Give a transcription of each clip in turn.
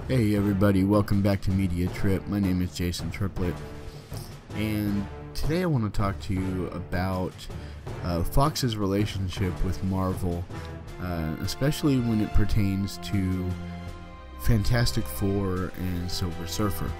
Hey everybody, welcome back to Media Trip. My name is Jason Triplett, and today I want to talk to you about Fox's relationship with Marvel, especially when it pertains to Fantastic Four and Silver Surfer.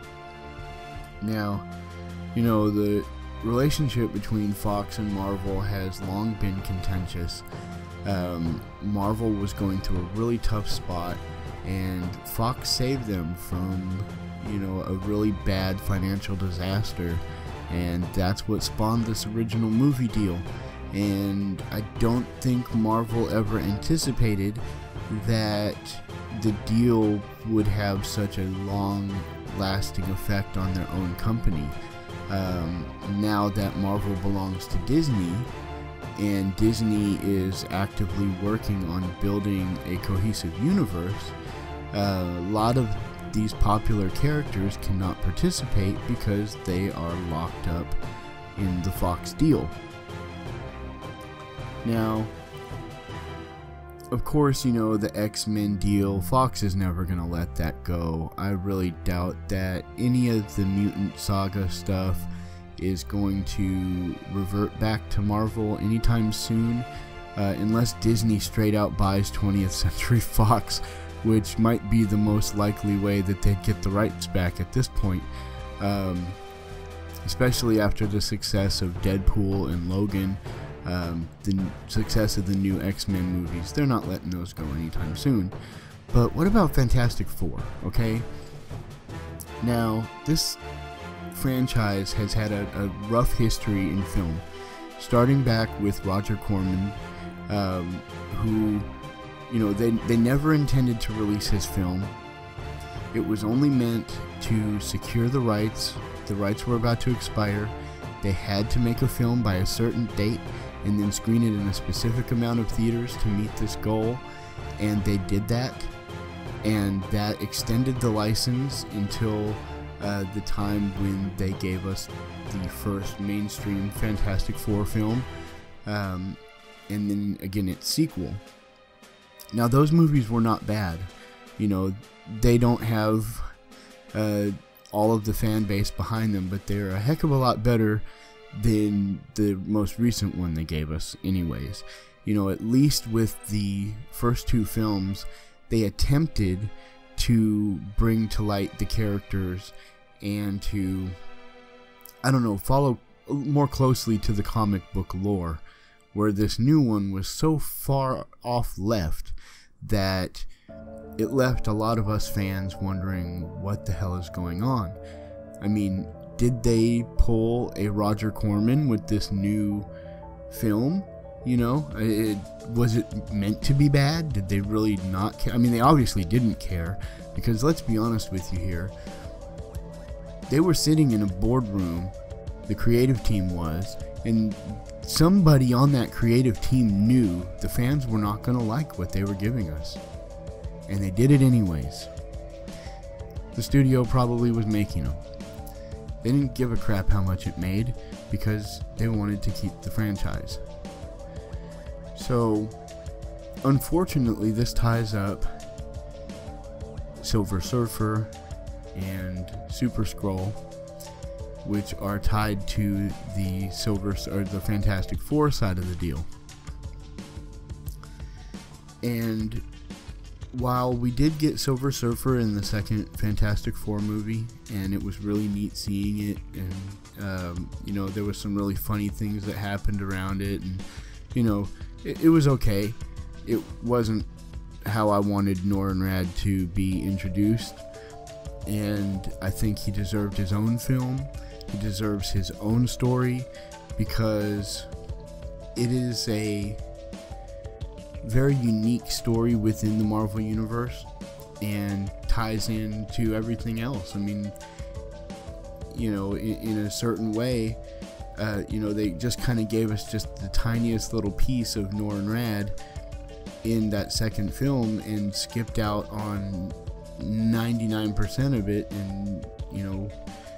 Now, you know, the relationship between Fox and Marvel has long been contentious. Marvel was going through a really tough spot, and Fox saved them from, you know, a really bad financial disaster, and that's what spawned this original movie deal. And I don't think Marvel ever anticipated that the deal would have such a long-lasting effect on their own company. Now that Marvel belongs to Disney, and Disney is actively working on building a cohesive universe, a lot of these popular characters cannot participate because they are locked up in the Fox deal. Now, of course, you know, the X-Men deal, Fox is never going to let that go. I really doubt that any of the Mutant Saga stuff is going to revert back to Marvel anytime soon, unless Disney straight out buys 20th Century Fox, which might be the most likely way that they'd get the rights back at this point, especially after the success of Deadpool and Logan, the success of the new X-Men movies. They're not letting those go anytime soon. But what about Fantastic Four, okay? Now, this franchise has had a rough history in film, starting back with Roger Corman, who, you know, they never intended to release his film. It was only meant to secure the rights. The rights were about to expire. They had to make a film by a certain date and then screen it in a specific amount of theaters to meet this goal, and they did that, and that extended the license until the time when they gave us the first mainstream Fantastic Four film, and then again its sequel. Now, those movies were not bad. You know, they don't have all of the fan base behind them, but they're a heck of a lot better than the most recent one they gave us anyways. You know, at least with the first two films, they attempted to bring to light the characters and to, I don't know, follow more closely to the comic book lore, where this new one was so far off left that it left a lot of us fans wondering what the hell is going on. I mean, did they pull a Roger Corman with this new film? You know, was it meant to be bad? Did they really not care? I mean, they obviously didn't care, because let's be honest with you here. They were sitting in a boardroom, the creative team was, and somebody on that creative team knew the fans were not going to like what they were giving us, and they did it anyways. The studio probably was making them. They didn't give a crap how much it made, because they wanted to keep the franchise. So, unfortunately, this ties up Silver Surfer and Super Skrull, which are tied to the the Fantastic Four side of the deal. And while we did get Silver Surfer in the second Fantastic Four movie, and it was really neat seeing it, and you know, there was some really funny things that happened around it, and you know, it was okay. It wasn't how I wanted Norrin Radd to be introduced, and I think he deserved his own film. He deserves his own story, because it is a very unique story within the Marvel Universe and ties into everything else. I mean, you know, in a certain way, you know, they just kind of gave us just the tiniest little piece of Norrin Radd in that second film and skipped out on 99% of it, and you know,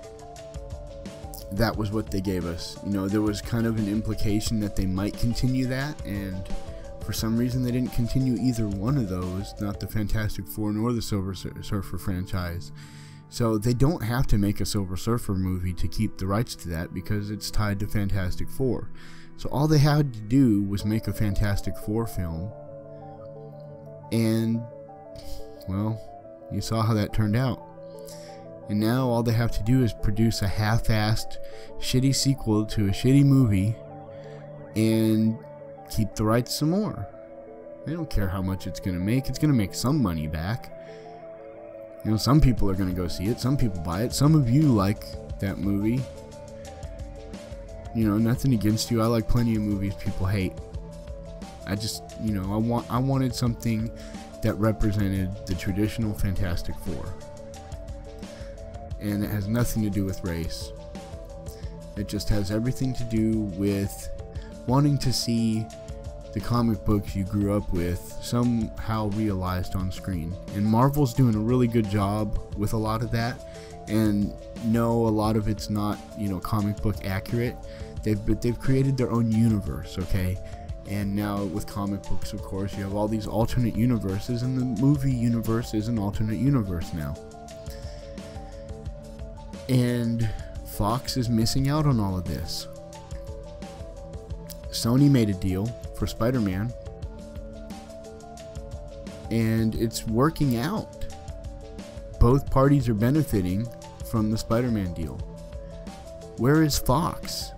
that was what they gave us. You know, there was kind of an implication that they might continue that, and For some reason, they didn't continue either one of those, not the Fantastic Four nor the Silver Surfer franchise. So they don't have to make a Silver Surfer movie to keep the rights to that, because it's tied to Fantastic Four. So all they had to do was make a Fantastic Four film, and, well, you saw how that turned out. And now all they have to do is produce a half-assed, shitty sequel to a shitty movie and keep the rights some more. They don't care how much it's going to make. It's going to make some money back. You know, some people are going to go see it. Some people buy it. Some of you like that movie. You know, nothing against you. I like plenty of movies people hate. I just, you know, I wanted something that represented the traditional Fantastic Four. And it has nothing to do with race. It just has everything to do with wanting to see the comic books you grew up with somehow realized on screen. And Marvel's doing a really good job with a lot of that. And no, a lot of it's not, you know, comic book accurate. They've created their own universe, okay? And now with comic books, of course, you have all these alternate universes, and the movie universe is an alternate universe now. And Fox is missing out on all of this. Sony made a deal for Spider-Man, and it's working out. Both parties are benefiting from the Spider-Man deal. Where is Fox?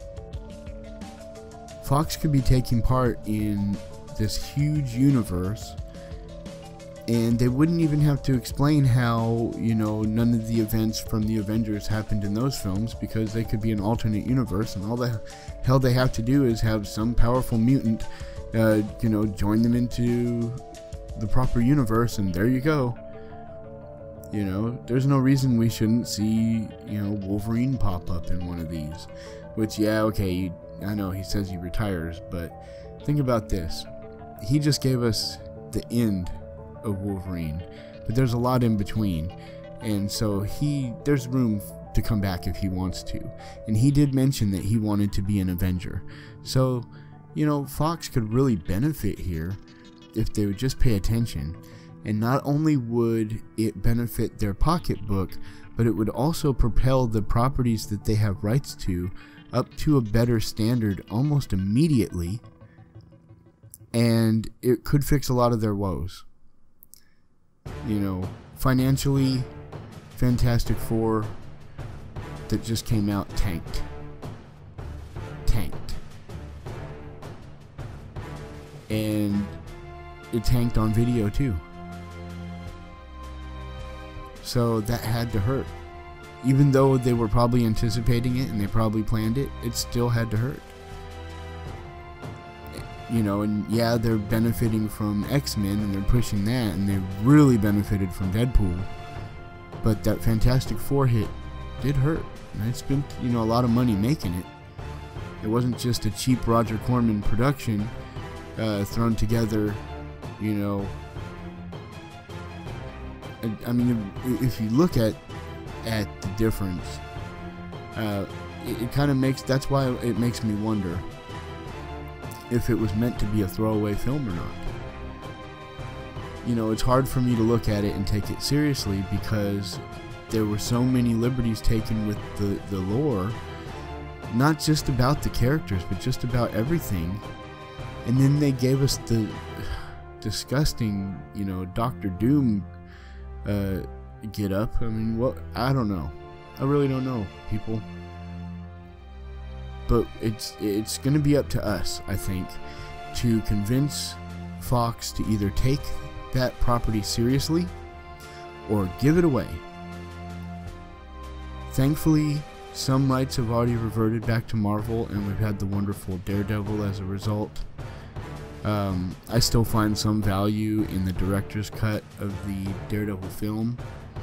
Fox could be taking part in this huge universe, and they wouldn't even have to explain how, you know, none of the events from the Avengers happened in those films, because they could be an alternate universe, and all the hell they have to do is have some powerful mutant, you know, join them into the proper universe, and there you go. You know, there's no reason we shouldn't see, you know, Wolverine pop up in one of these. Which, yeah, okay, I know he says he retires, but think about this. He just gave us the end of Wolverine, but there's a lot in between, and so there's room to come back if he wants to. And he did mention that he wanted to be an Avenger. So, you know, Fox could really benefit here if they would just pay attention. And not only would it benefit their pocketbook, but it would also propel the properties that they have rights to up to a better standard almost immediately, and it could fix a lot of their woes. You know, financially, Fantastic Four that just came out tanked. And it tanked on video too. So that had to hurt. Even though they were probably anticipating it and they probably planned it, it still had to hurt. You know, and yeah, they're benefiting from X-Men and they're pushing that, and they really benefited from Deadpool. But that Fantastic Four hit did hurt. And they spent, you know, a lot of money making it. It wasn't just a cheap Roger Corman production thrown together, you know. I mean, if you look at the difference, it kind of makes, that's why it makes me wonder if it was meant to be a throwaway film or not. You know, it's hard for me to look at it and take it seriously because there were so many liberties taken with the lore, not just about the characters, but just about everything. And then they gave us the disgusting, you know, Doctor Doom get up. I mean, what? I don't know. I really don't know, people. But it's going to be up to us, I think, to convince Fox to either take that property seriously or give it away. Thankfully, some rights have already reverted back to Marvel, and we've had the wonderful Daredevil as a result. I still find some value in the director's cut of the Daredevil film,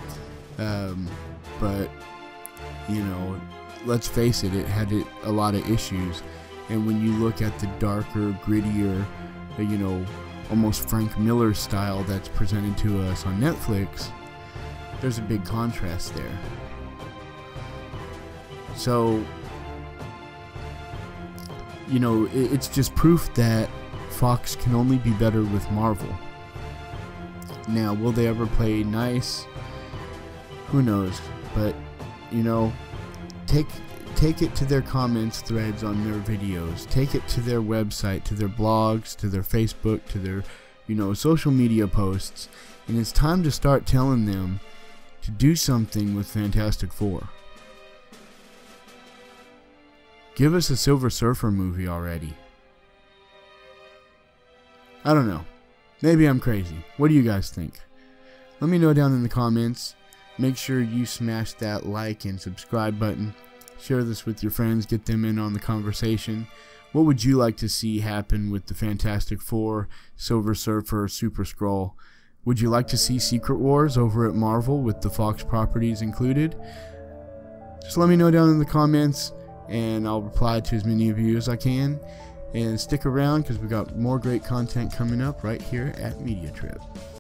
but, you know, let's face it, it had a lot of issues. And when you look at the darker, grittier, you know, almost Frank Miller style that's presented to us on Netflix, there's a big contrast there. So, you know, it's just proof that Fox can only be better with Marvel. Now, will they ever play nice? Who knows? But, you know, take it to their comments threads on their videos. Take it to their website, to their blogs, to their Facebook, to their, you know, social media posts. And it's time to start telling them to do something with Fantastic Four. Give us a Silver Surfer movie already. I don't know. Maybe I'm crazy. What do you guys think? Let me know down in the comments. Make sure you smash that like and subscribe button. Share this with your friends. Get them in on the conversation. What would you like to see happen with the Fantastic Four, Silver Surfer, Super Skrull? Would you like to see Secret Wars over at Marvel with the Fox properties included? Just let me know down in the comments, and I'll reply to as many of you as I can. And stick around because we got more great content coming up right here at Media Trip.